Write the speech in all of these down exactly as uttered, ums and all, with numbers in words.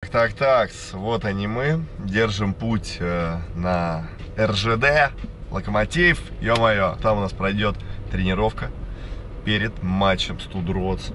так, так, вот они мы, держим путь э, на эр жэ дэ, Локомотив, ё-моё, там у нас пройдет тренировка перед матчем Студротс.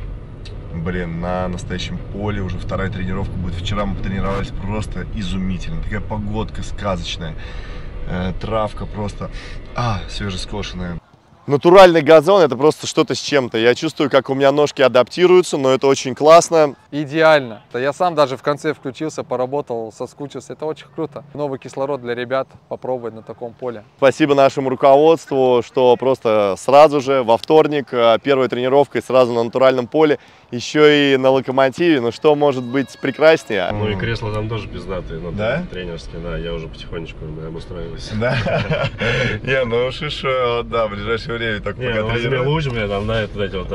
Блин, на настоящем поле уже вторая тренировка будет. Вчера мы потренировались просто изумительно, такая погодка сказочная, э, травка просто, а, свежескошенная. Натуральный газон — это просто что-то с чем-то. Я чувствую, как у меня ножки адаптируются, но это очень классно. Идеально. Я сам даже в конце включился, поработал, соскучился. Это очень круто. Новый кислород для ребят попробовать на таком поле. Спасибо нашему руководству, что просто сразу же во вторник первой тренировкой сразу на натуральном поле, еще и на Локомотиве. Ну что может быть прекраснее? Ну и кресла там тоже пиздатые, но да? Тренерские, да, я уже потихонечку обустраиваюсь. Да? Не, ну шишо, да, в ближайшее время так пока тренируюсь. Не, ну лучше, у меня там, да, вот эти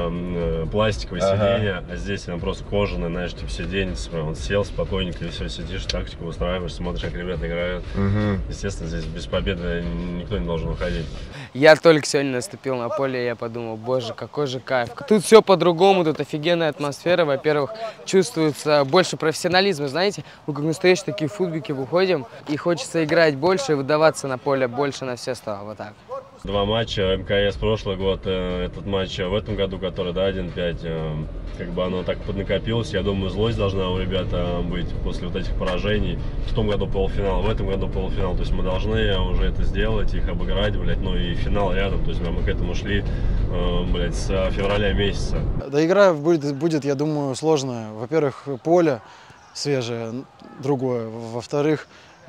вот пластиковые сиденья, а здесь он просто кожаный, знаешь, типа сиденье, он сел спокойненько и все, сидишь, тактику устраиваешь, смотришь, как ребята играют. Естественно, здесь без победы никто не должен уходить. Я только сегодня наступил на поле, и я подумал, боже, какой же кайф. Тут все по-другому, тут офигенная атмосфера. Во-первых, чувствуется больше профессионализма, знаете. Мы как настоящие такие футбики выходим, и хочется играть больше и выдаваться на поле больше на все сто. Вот так. Два матча, эм ка эс прошлый год, этот матч в этом году, который, да, один пять, как бы оно так поднакопилось. Я думаю, злость должна у ребят быть после вот этих поражений. В том году полуфинал, в этом году полуфинал. То есть мы должны уже это сделать, их обыграть, блядь, ну и финал рядом. То есть мы к этому шли, блядь, с февраля месяца. Да, игра будет, будет, я думаю, сложная. Во-первых, поле свежее, другое. Во-вторых,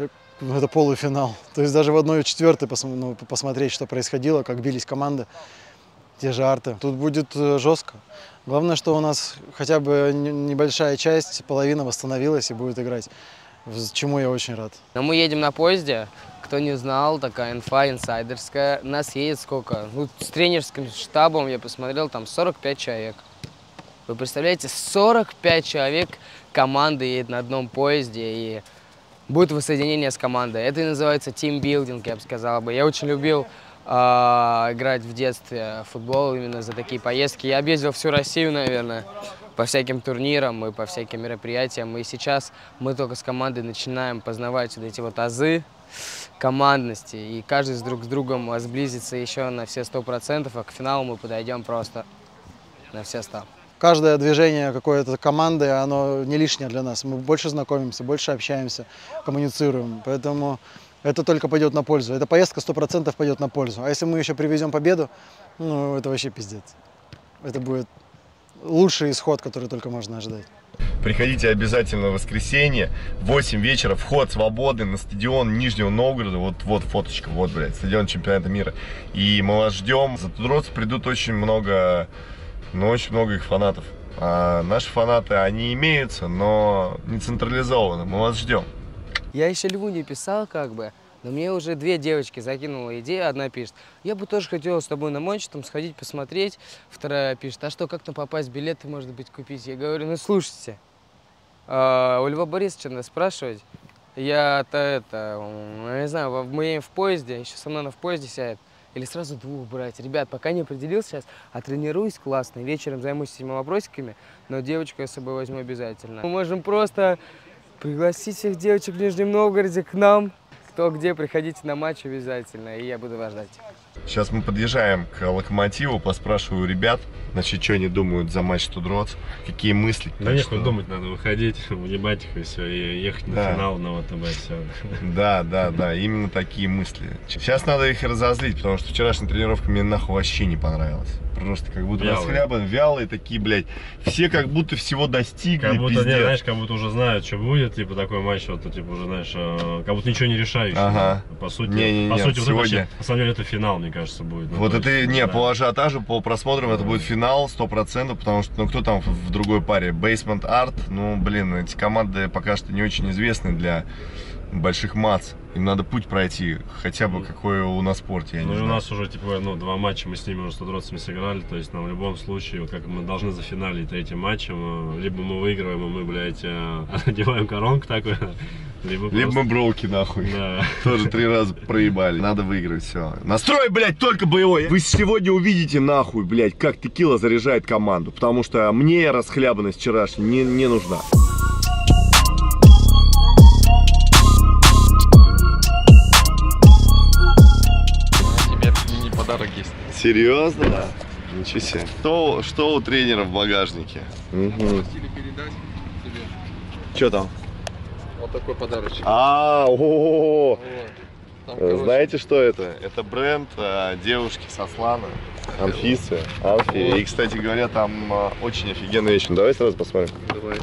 это полуфинал. То есть даже в одной четвертой пос, ну, посмотреть, что происходило, как бились команды, те же арты. Тут будет жестко. Главное, что у нас хотя бы небольшая часть, половина восстановилась и будет играть, чему я очень рад. Но мы едем на поезде. Кто не знал, такая инфа инсайдерская. Нас едет сколько? Ну, с тренерским штабом я посмотрел, там сорок пять человек. Вы представляете, сорок пять человек команды едет на одном поезде, и будет воссоединение с командой. Это и называется тимбилдинг, я бы сказал бы. Я очень любил э, играть в детстве в футбол именно за такие поездки. Я объездил всю Россию, наверное, по всяким турнирам и по всяким мероприятиям. И сейчас мы только с командой начинаем познавать вот эти вот азы командности. И каждый с друг с другом сблизится еще на все сто процентов, а к финалу мы подойдем просто на все сто. Каждое движение какой-то команды, оно не лишнее для нас. Мы больше знакомимся, больше общаемся, коммуницируем. Поэтому это только пойдет на пользу. Эта поездка сто процентов пойдет на пользу. А если мы еще привезем победу, ну это вообще пиздец. Это будет лучший исход, который только можно ожидать. Приходите обязательно в воскресенье, в восемь вечера, вход свободный на стадион Нижнего Новгорода. Вот, вот фоточка, вот, блядь, стадион чемпионата мира. И мы вас ждем. За Студротс придут очень много... Но очень много их фанатов. А наши фанаты, они имеются, но не централизованы. Мы вас ждем. Я еще Льву не писал, как бы, но мне уже две девочки закинула идею. Одна пишет, я бы тоже хотела с тобой на матч, там сходить посмотреть. Вторая пишет, а что, как там попасть, билеты, может быть, купить? Я говорю, ну слушайте, а, у Льва Борисовича надо спрашивать. Я-то это, я не знаю, мы едем в поезде, еще со мной на в поезде сядет. Или сразу двух брать. Ребят, пока не определился сейчас, а тренируюсь классно. Вечером займусь этими вопросиками, но девочку я с собой возьму обязательно. Мы можем просто пригласить всех девочек в Нижнем Новгороде к нам. Кто где, приходите на матч обязательно, и я буду вас ждать. Сейчас мы подъезжаем к Локомотиву, поспрашиваю ребят, значит, что они думают за матч Студротс, какие мысли. Да нет, что... думать надо, выходить, уебать их и все, и ехать на да. финал на ВТБ, все. Да, да, да, именно такие мысли. Сейчас надо их разозлить, потому что вчерашняя тренировка мне нахуй вообще не понравилась. Просто как будто расхлябаны, вялые такие, блядь. Все как будто всего достигли. Как будто, не, знаешь, как будто уже знают, что будет, типа такой матч, вот, типа уже, знаешь, э, как будто ничего не решающий. Ага. Да? По сути, не, не, по не, сути сегодня... вот это вообще, на самом деле, это финал, мне кажется, будет. Вот это, есть, не, да. по ажиотажу, по просмотрам, это будет финал сто процентов, потому что, ну, кто там в другой паре? Basement Art, ну, блин, эти команды пока что не очень известны для больших масс. Им надо путь пройти, хотя бы какой у нас спорт, я не ну, знаю. У нас уже, типа, ну, два матча мы с ними уже с Студротсами сыграли, то есть, нам в любом случае, вот как мы должны зафиналить третьим матчем, либо мы выигрываем, и мы, блядь, одеваем коронку такую, либо, либо просто... мы броуки, нахуй. Да. Тоже три раза проебали. Надо выиграть, все. Настрой, блядь, только боевой. Вы сегодня увидите, нахуй, блядь, как текила заряжает команду, потому что мне расхлябанность вчерашняя не, не нужна. хоккеист. Серьезно? Да. Ничего себе. Что, что у тренера в багажнике? Угу. Просили передать тебе. Что там? Вот такой подарочек. А, о, Вот. Там, короче, знаете, что это? Это бренд а, девушки со Слана. Анфисы. Анфи. И, кстати говоря, там а, очень офигенная вещь. Ну, давай сразу посмотрим. Давай.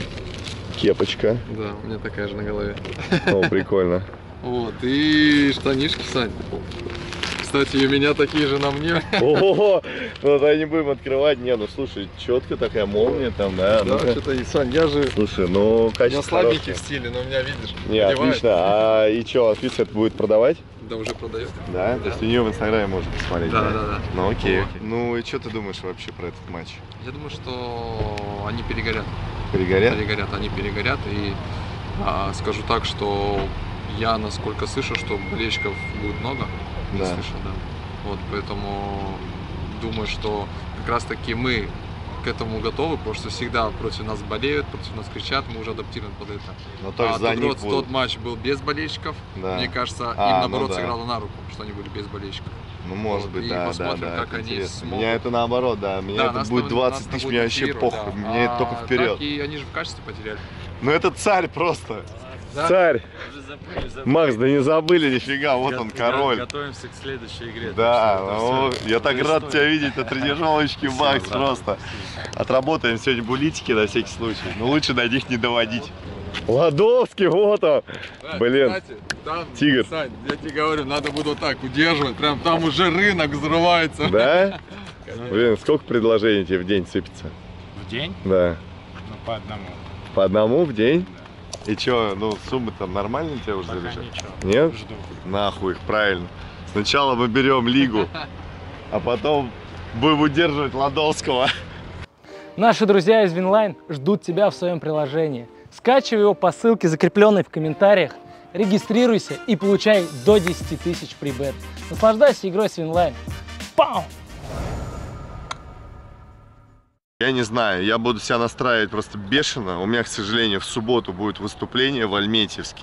Кепочка. Да, у меня такая же на голове. О, прикольно. Вот, и штанишки, Сань. Кстати, у меня такие же на мне. Ого, ну давай не будем открывать. Не, ну слушай, четко такая молния там, да. Да, ну-ка. что-то, и, Сань, я же... Слушай, ну У меня качество слабенький хорошее. в стиле, но меня, видишь, Не, одевает. отлично. А и что, Анфиса это будет продавать? Да, уже продает. Да? Да. То есть у нее в инстаграме можно посмотреть. Да, да, да. Ну окей. Вот. окей. Ну и что ты думаешь вообще про этот матч? Я думаю, что они перегорят. Перегорят? Перегорят, они перегорят. И а, скажу так, что я, насколько слышу, что болельщиков будет много. Не Да. слышал, да. Вот, поэтому думаю, что как раз таки мы к этому готовы, потому что всегда против нас болеют, против нас кричат, мы уже адаптированы под это. Ну то есть А за тот, них род- будут... тот матч был без болельщиков. Да. Мне кажется, А, им ну наоборот да. сыграло на руку, что они были без болельщиков. Ну может Вот, быть, и да, да, посмотрим, да. как это они интересно. смогут. Меня это наоборот, да. Меня Да, это нас будет там- двадцать нас там тысяч, будет мне вообще мотивировать, похуй. да. Мне это А только вперед. так и они же в качестве потеряли. Ну это царь просто. Да? Царь. Уже забыли, забыли. Макс, да не забыли нифига, вот Го- он, го- король. Готовимся к следующей игре. Да, так что это ну, всё я так уже рад история. тебя видеть на тренировочке, Макс, Спасибо, просто. Отработаем сегодня булитики на всякий случай, но лучше на них не доводить. Ладовский, вот он. Да, Блин, кстати, там, тигр. Сань, я тебе говорю, надо будет вот так удерживать, прям там уже рынок взрывается. да? Блин, сколько предложений тебе в день сыпется? В день? Да. Ну, по одному. По одному в день? И чё, ну суммы там нормальные у тебя уже Пока залежат? ничего. Нет? Жду. Нахуй их, правильно. Сначала мы берем лигу, а потом будем удерживать Ладовского. Наши друзья из Винлайн ждут тебя в своем приложении. Скачивай его по ссылке, закрепленной в комментариях, регистрируйся и получай до десяти тысяч прибет. Наслаждайся игрой с Винлайн. Пау! Я не знаю, я буду себя настраивать просто бешено. У меня, к сожалению, в субботу будет выступление в Альметьевске.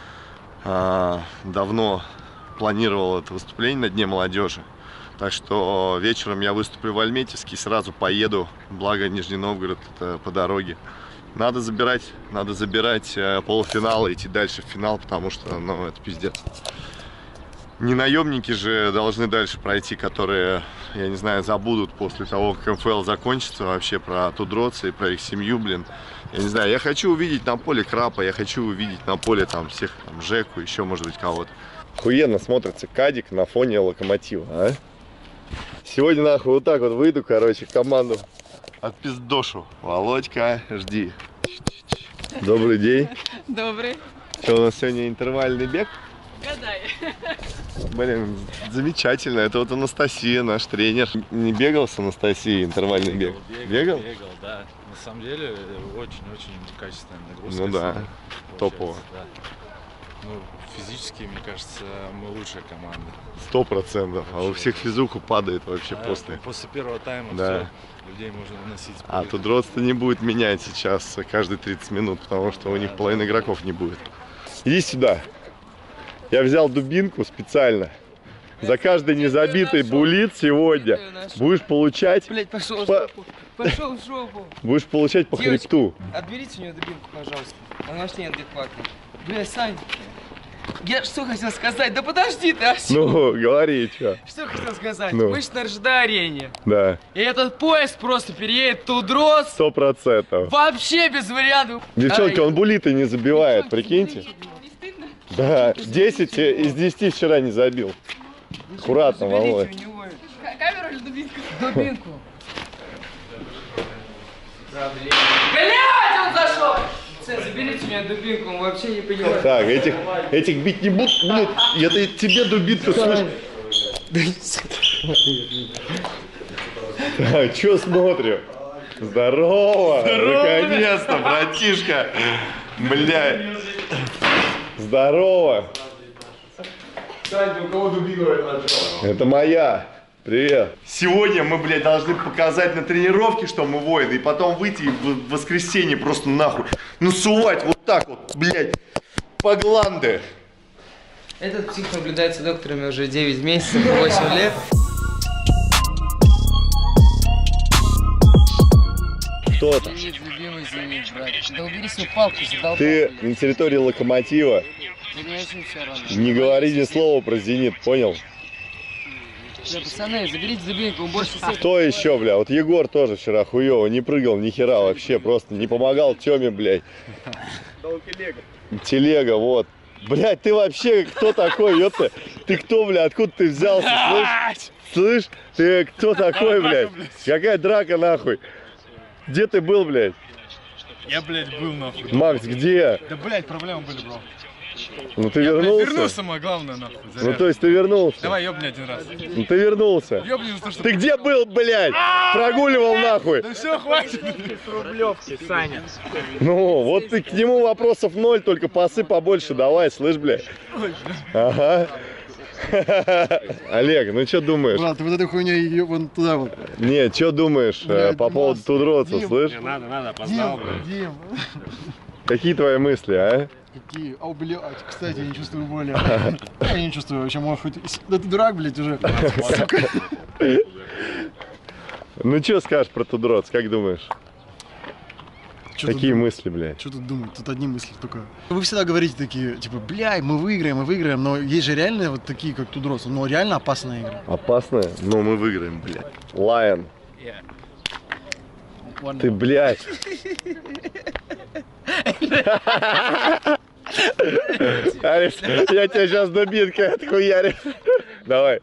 А, давно планировал это выступление на Дне молодежи. Так что вечером я выступлю в Альметьевске и сразу поеду. Благо Нижний Новгород это по дороге. Надо забирать, надо забирать э, полуфинал и идти дальше в финал, потому что, ну, это пиздец. Не наемники же должны дальше пройти, которые, я не знаю, забудут после того, как эн эф эл закончится, вообще про Тудроца и про их семью, блин. Я не знаю, я хочу увидеть на поле Крапа, я хочу увидеть на поле там всех, там, Жеку, еще, может быть, кого-то. Охуенно смотрится Кадик на фоне Локомотива, а? Сегодня, нахуй, вот так вот выйду, короче, команду отпиздошу. Володька, жди. Добрый день. Добрый. Что, у нас сегодня интервальный бег? Гадай. Блин, замечательно. Это вот Анастасия, наш тренер. Не бегал с Анастасией интервальный бег? Бегал? Бегал, да. На самом деле, очень-очень качественная нагрузка. Ну да, получается, топово. да. Ну, физически, мне кажется, мы лучшая команда. Сто процентов. А у всех физуху падает вообще А после. После первого тайма Да. все, людей можно выносить. А тут роста не будет менять сейчас каждые тридцать минут, потому что у них половины игроков не будет. Иди сюда. Я взял дубинку специально. За каждый незабитый буллит сегодня будешь получать, Блять, пошел в По- жопу. Пошел в жопу. будешь получать по Девочки. хребту. Отберите у нее дубинку, пожалуйста. Она вообще неадекватная. Бля, Сань, я что хотел сказать? Да подожди ты, а что? Ну, говори, что. Что хотел сказать? Ну. Мы ж на РЖД-арене. Да, И этот поезд просто переедет Тудрос. сто процентов. Вообще без вариантов. Девчонки, Ай, он буллиты не забивает, прикиньте. Да, десять из десяти вчера не забил. Аккуратно, заберите Володь. у него Камеру или дубинку? дубинку. Блять, он зашел! Сын, заберите у меня дубинку, он вообще не понимает. Так, этих, этих бить не будут. Блин, это тебе дубинка, слышь. Так, что смотрю? Здорово! Наконец-то, братишка! Блядь! Здорово! Это моя! Привет! Сегодня мы, блядь, должны показать на тренировке, что мы воины, и потом выйти и в воскресенье просто нахуй насувать вот так вот, блядь, по гланды. Этот псих наблюдается докторами уже девять месяцев, восемь лет. Кто-то. Зенит, любимый Зенит, брат. Да убери свою палку, задолбал. Ты на территории Локомотива. Да мне очень все равно. Не говори ни слова про Зенит, понял? Да, пацаны, заберите Дубинку, он больше всех. Кто еще, бля? Вот Егор тоже вчера хуёво, не прыгал ни хера вообще, просто не помогал Тёме, блядь. Телега. Телега, вот. Блядь, ты вообще кто такой, ёпта? Ты кто, бля, откуда ты взялся, слышь? Слышь, ты кто такой, блядь? Какая драка, нахуй? Где ты был, блядь? Я, блядь, был нахуй. Макс, где? Да, блядь, проблемы были, бро. Ну ты Я, блядь, вернулся? вернулся, самое главное, нахуй. Ну Заряд. то есть ты вернулся? Давай, ёбни один раз. Ну ты вернулся. Ёбни за то, что... Ты где был, блядь? Прогуливал нахуй. Да все, хватит. Рублевки, Саня. Ну, вот ты к нему вопросов ноль, только пасы побольше давай, слышь, блядь. Ага. Олег, ну что думаешь? Брат, ты вот этой хуйней ее вон туда вот. Не, что думаешь э, Блядь, по поводу Димас, Тудроца, Дим. слышь? Не надо, надо, опоздал, блядь. Дим, Какие твои мысли, а? какие? Ау, блядь, кстати, я не чувствую боли. Я не чувствую вообще, может хоть... Да ты дурак, блядь, уже. Сука. Ну что скажешь про Тудроц, как думаешь? Чё Какие тут, мысли, блядь? Что тут думать? Тут одни мысли только. Вы всегда говорите такие, типа, блядь, мы выиграем, мы выиграем, но есть же реально вот такие, как Тудрос, но реально опасная игра. Опасная? Ну, мы выиграем, блядь. Лайон. Ты, блядь. Алекс, я тебя сейчас дубинкой отхуярю. Давай.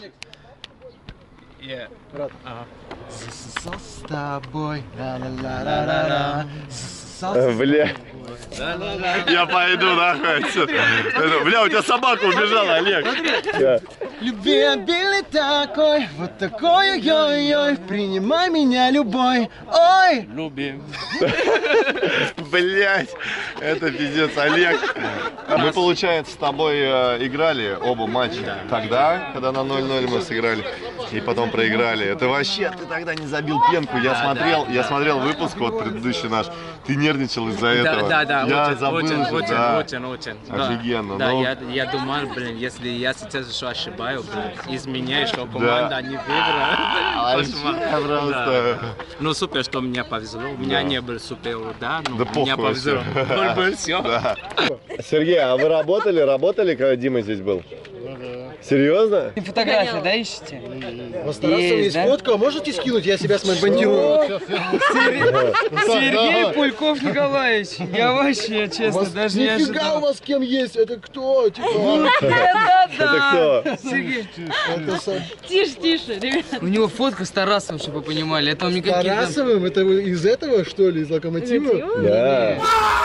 Брат. Засосал с тобой. Ла-ла-ла-ла-ла. Засосал с Бля. Я пойду нахуй отсюда. Это, бля, у тебя собака убежала, Олег. Да. Любвеобильный такой, вот такой, ой-ой-ой, принимай меня любой, ой! Любим. Блять, это пиздец, Олег. Мы, получается, с тобой э, играли оба матча тогда, когда на ноль ноль мы сыграли, и потом проиграли. Это вообще, ты тогда не забил пенку. Я смотрел, я смотрел выпуск вот предыдущий наш. Ты нервничал из-за этого. Да, да, да, я очень, забыл очень, же, очень, да. очень, очень. Да. Офигенно. Да, ну, я, я думал, блин, если я сейчас еще ошибаюсь, блин, изменяю, что команда Да. не выиграла. Вообще просто. Ну, супер, что мне повезло. У меня Да. не был супер удар, но Да у меня похуй повезло. вообще. Был, был, все. Да. Сергей, а вы работали, работали, когда Дима здесь был? Серьезно? Фотографии, да, ищете? У вас Тарасов есть да? фотка, можете скинуть, я себя смонтирую. Сергей Пульков Николаевич. Я вообще, честно, даже не Нифига у ожидал. вас кем есть, это кто? Типа, Это Это кто? Сергей. это с Тише, тише, ребят. У него фотка с Тарасом, чтобы вы понимали. Это он не какие-то... Тарасовым? Это вы из этого, что ли, из Локомотива? Да.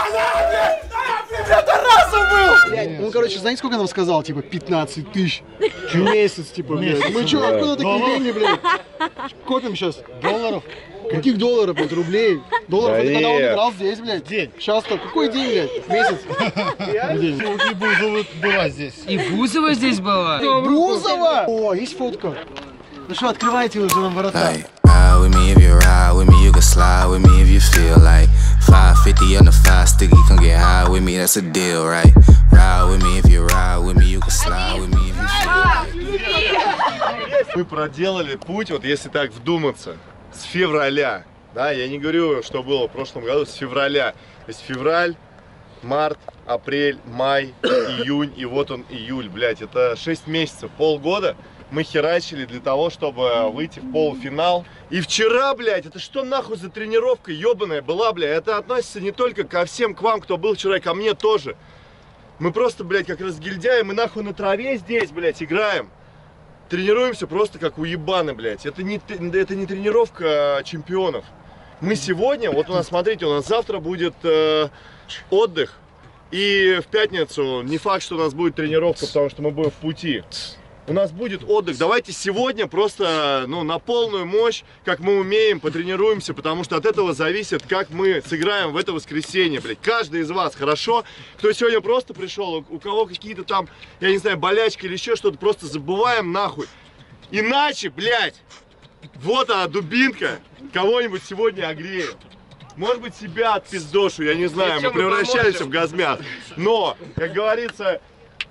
Блядь, он, короче, знаете, сколько нам сказал? Типа пятнадцать тысяч в месяц, типа, блядь. Мы что, откуда такие деньги, блядь? Копим сейчас. Долларов? Каких долларов, блядь, рублей? Долларов Да это когда он нет. играл здесь, блядь. День. Сейчас-то, какой день, блядь? В месяц? День. И Бузова была здесь. И Бузова здесь была. Бузова! О, есть фотка. Ну что, открывайте уже нам ворота. Like, ride with me if you ride with me, you can slide with me if you feel like five fifty on the five sticky, come get high with me, that's a deal, right? Ride with me if you ride with me, you can slide with me if you feel like. Мы проделали путь, вот если так вдуматься, с февраля. Да, я не говорю, что было в прошлом году, с февраля. То есть февраль, март, апрель, май, июнь, и вот он июль, блядь. Это шесть месяцев, полгода мы херачили для того, чтобы выйти в полуфинал. И вчера, блядь, это что нахуй за тренировка ебаная была, блядь? Это относится не только ко всем к вам, кто был вчера, и ко мне тоже. Мы просто, блядь, как разгильдяи, мы нахуй на траве здесь, блядь, играем. Тренируемся просто как уебаны, блядь. Это не, это не тренировка чемпионов. Мы сегодня, вот у нас, смотрите, у нас завтра будет э, отдых. И в пятницу не факт, что у нас будет тренировка, потому что мы будем в пути. У нас будет отдых. Давайте сегодня просто, ну, на полную мощь, как мы умеем, потренируемся, потому что от этого зависит, как мы сыграем в это воскресенье, блядь. Каждый из вас, хорошо? Кто сегодня просто пришел, у кого какие-то там, я не знаю, болячки или еще что-то, просто забываем нахуй. Иначе, блядь, вот она, дубинка, кого-нибудь сегодня огреем. Может быть, себя отпиздошу, я не знаю, мы превращаемся в газмят. Но, как говорится,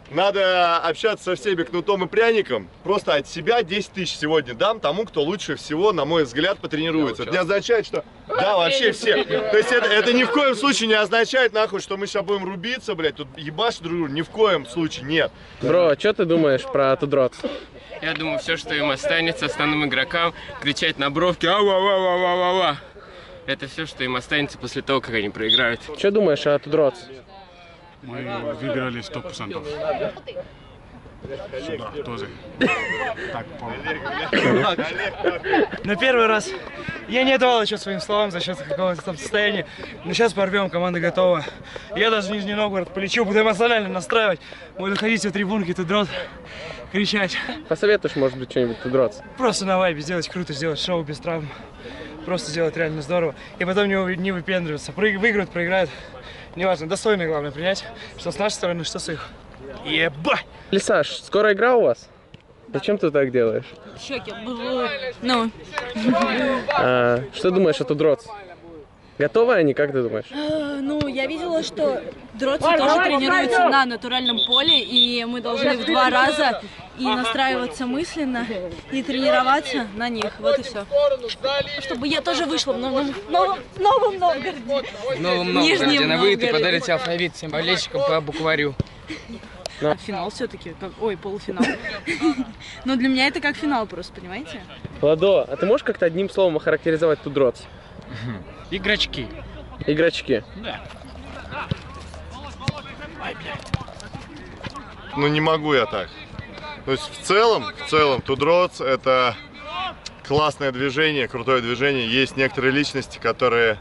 Надо общаться со всеми кнутом и пряником. Просто от себя десять тысяч сегодня дам тому, кто лучше всего, на мой взгляд, потренируется. Это не означает, что... Да, вообще все. То есть это, это ни в коем случае не означает, нахуй, что мы сейчас будем рубиться, блядь, тут ебашить друг друга. Ни в коем случае, нет. Бро, а что ты думаешь про Тудротс? Я думаю, все, что им останется, основным игрокам, кричать на бровке ау-ау-ау-ау-ау-ау. Это все, что им останется после того, как они проиграют. Что думаешь о Тудротс? Мы выиграли сто процентов. Сюда тоже. Так, На первый раз я не давал еще своим словам за счет какого-то там состояния. Но сейчас порвем, команда готова. Я даже Нижний Новгород полечу, буду эмоционально настраивать. Буду ходить в трибунки, Тудрот, кричать. Посоветуешь, может быть, что-нибудь Тудротс? Просто на вайбе сделать круто, сделать шоу без травм. Просто сделать реально здорово. И потом не, не выпендриваться. Выиграют, проиграют. Неважно, достойно, главное, принять, что с нашей стороны, что с их. Ебать! Лисаш, скоро игра у вас? Зачем ты так делаешь? В шоке. Ну. А, что думаешь о Тудротс? Готовы они, как ты думаешь? А, ну, я видела, что Дротсы тоже тренируются на натуральном поле, и мы должны в два раза и настраиваться мысленно, и тренироваться на них. Вот и все. Чтобы я тоже вышла в Новом, новом, новом Новгороде. В Новом Новгороде на выйдет и подарите алфавит всем болельщикам по букварю. Да. Финал все-таки, как, ой, полуфинал. Но для меня это как финал просто, понимаете? Ладо, а ты можешь как-то одним словом охарактеризовать Тудротс? Игрочки. Игрочки? Да. Ну не могу я так. То есть в целом, в целом Тудротс это классное движение, крутое движение. Есть некоторые личности, которые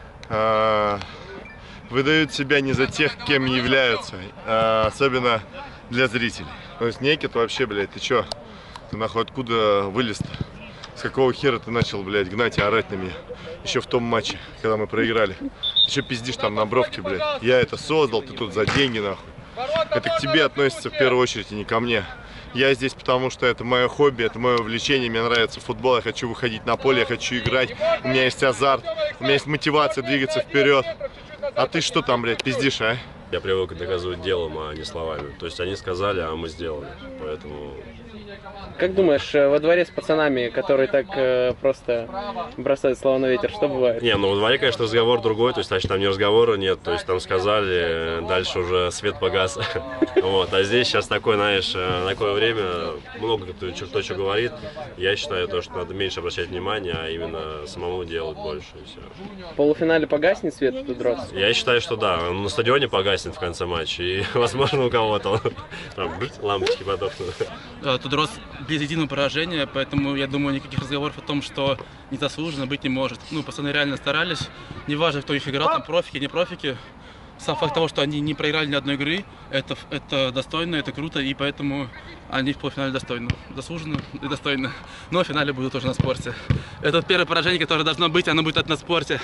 э, выдают себя не за тех, кем являются, э, особенно для зрителей. То есть Некит вообще, блядь, ты чё? Ты нахуй откуда вылез-то? С какого хера ты начал, блядь, гнать и орать на меня? Еще в том матче, когда мы проиграли. Ты что пиздишь там на бровке, блядь? Я это создал, ты тут за деньги, нахуй. Это к тебе относится в первую очередь, и не ко мне. Я здесь потому, что это мое хобби, это мое увлечение, мне нравится футбол, я хочу выходить на поле, я хочу играть, у меня есть азарт, у меня есть мотивация двигаться вперед. А ты что там, блядь, пиздишь, а? Я привык доказывать делом, а не словами. То есть они сказали, а мы сделали. Поэтому... Как думаешь, во дворе с пацанами, которые так э, просто бросают слова на ветер, что бывает? Не, ну во дворе, конечно, разговор другой, то есть, значит, там ни разговора нет, то есть там сказали, дальше уже свет погас. Вот, а здесь сейчас такое, знаешь, такое время, много кто, кто что говорит. Я считаю, то, что надо меньше обращать внимание, а именно самому делать больше, и все. В полуфинале погаснет свет Тудротс? Я считаю, что да, он на стадионе погаснет в конце матча, и, возможно, у кого-то там лампочки потухнут. Тудротс без единого поражения, поэтому я думаю, никаких разговоров о том, что незаслуженно, быть не может. Ну, пацаны реально старались, неважно, кто их играл, там профики, не профики. Сам факт того, что они не проиграли ни одной игры, это, это достойно, это круто, и поэтому они в полуфинале достойны. Заслуженно и достойно. Но в финале будут тоже на спорте. Это первое поражение, которое должно быть, оно будет на спорте.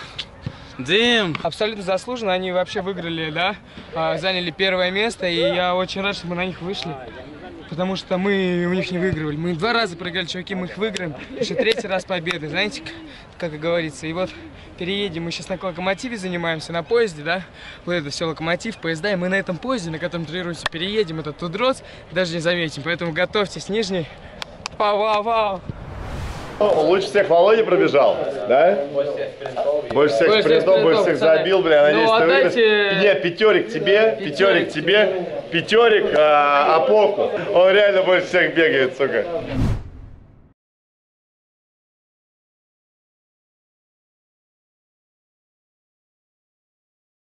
Дим! Абсолютно заслуженно, они вообще выиграли, да, заняли первое место, и я очень рад, что мы на них вышли. Потому что мы у них не выигрывали. Мы два раза проиграли, чуваки, мы их выиграем. Еще третий раз победы, знаете, как и говорится. И вот переедем, мы сейчас на локомотиве занимаемся, на поезде, да. Вот это все локомотив, поезда, и мы на этом поезде, на котором тренируемся, переедем. Это Тудротс, даже не заметим. Поэтому готовьтесь, Нижний. Вау-вау-вау! Лучше всех Володя пробежал, да? Больше всех спринтов, больше всех забил, бля, надеюсь, ну, ты отдайте... выиграешь. Нет, пятерик тебе, пятерик тебе, пятерик а, Апоку. Он реально больше всех бегает, сука.